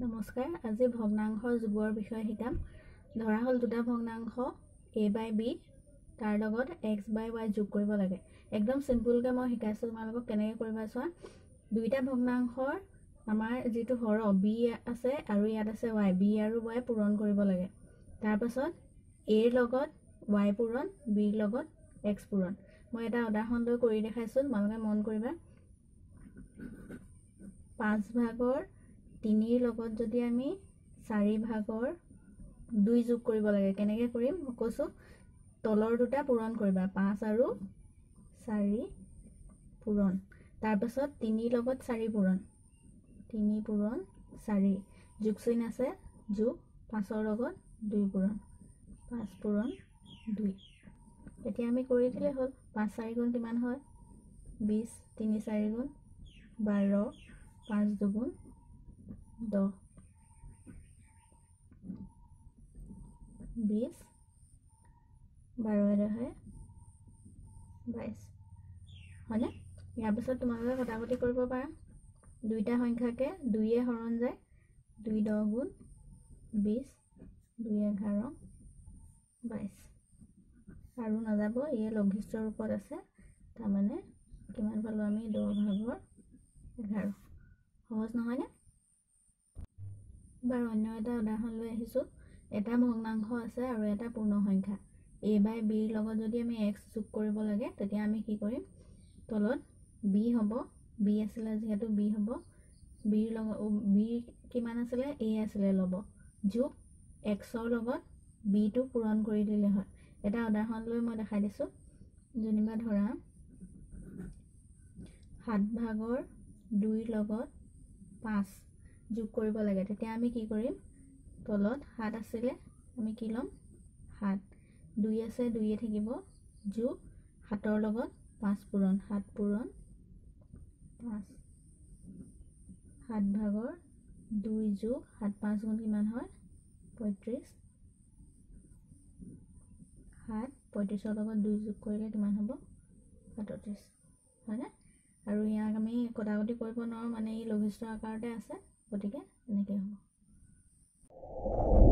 নমস্কাৰ, আজি ভগ্নাংশৰ যোগৰ বিষয়ে শিকাম। ধৰা হ'ল দুটা ভগ্নাংশ a by b তাৰ লগত x by y যোগ কৰিব লাগে। একদম সিম্পলকৈ মই শিকাইছোঁ তোমালোকক কেনেকৈ কৰিবা চোৱা। দুইটা ভগ্নাংশৰ আমাৰ যিটো হৰ b আছে আৰু ইয়াত আছে y, b আৰু y পূৰণ কৰিব লাগে। তাৰপাছত a ৰ লগত y পূৰণ, b ৰ লগত x পূৰণ। মই এটা উদাহৰণ লৈ কৰি দেখাইছোঁ, তোমালোকে মন কৰিবা। 5/3 লগত যদি আমি 4/2 যোগ কৰিব লাগে, কেনেকৈ কৰিম মই কৈছোঁ। তলৰ দুটা পূৰণ কৰিবা, 5 আৰু 4 পূৰণ। তাৰপাছত 3 লগত 4 পূৰণ, 3 পূৰণ 4 যোগ চিন আছে, যোগ 5ৰ লগত 2 পূৰণ, 5 পূৰণ 2। এতিয়া আমি কৰি দিলে হ'ল। 5 4 গুণ কিমান হয়? 20, 3 4 গুণ 12, 5 2 গুণ 10, 20, 12 হয় 22, হয়নে? ইয়াৰ পিছত তোমালোকে কটাকটি কৰিব পাৰা। দুইটা সংখ্যাকে 2য়ে হৰণ যায়, 2 10 গুণ 20, 2 11, 22 আৰু নাযাব, ইয়ে লঘিষ্ঠ ৰূপত আছে। তাৰমানে কিমান পালোঁ আমি? 10/11। সহজ নহয়নে? বাৰু অন্য এটা উদাহৰণ লৈ আহিছোঁ। এটা ভগ্নাংশ আছে আৰু এটা পূৰ্ণ সংখ্যা a by b ৰ লগত যদি আমি x যোগ কৰিব লাগে, তেতিয়া আমি কি কৰিম? তলত b হ'ব, b আছিলে যিহেতু b হ'ব, b ৰ লগত b কিমান আছিলে? a আছিলে, ল'ব যোগ x ৰ লগত b টো পূৰণ কৰি দিলে হয়। এটা উদাহৰণ লৈ মই দেখাই দিছোঁ। যেনিবা ধৰা 7/2 লগত 5 যোগ কৰিব লাগে, তেতিয়া আমি কি কৰিম? তলত 7 আছিলে, আমি কি ল'ম? 7, 2 আছে, 2 থাকিব, যোগ 7ৰ লগত 5 পূৰণ, 7 পূৰণ 5, 7/2 যোগ 7 5 গুণ কিমান হয়? 35, 7 35ৰ লগত 2 যোগ কৰিলে কিমান হ'ব? 37, হয়নে? আৰু ইয়াক আমি কটাকটি কৰিব নোৱাৰোঁ, মানে ই লঘিষ্ঠ আকাৰতে আছে, গতিকে এনেকৈ হ'ব।